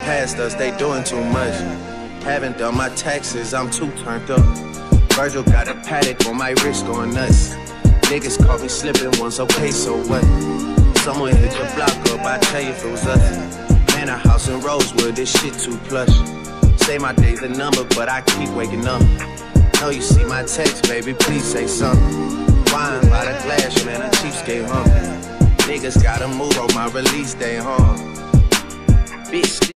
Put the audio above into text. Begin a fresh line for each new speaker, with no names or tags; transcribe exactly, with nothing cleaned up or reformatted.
past us, they doing too much. Haven't done my taxes, I'm too turned up. Virgil got a paddock on my wrist going nuts. Niggas caught me slipping once, okay, so what? Someone hit your block up, I tell you if it was us. Man, a house in Rosewood, this shit too plush. Say my day's a number, but I keep waking up. Know you see my text, baby, please say something. Wine by the glass, man, a cheapskate hungry. Niggas gotta move on my release day, huh? Bitch.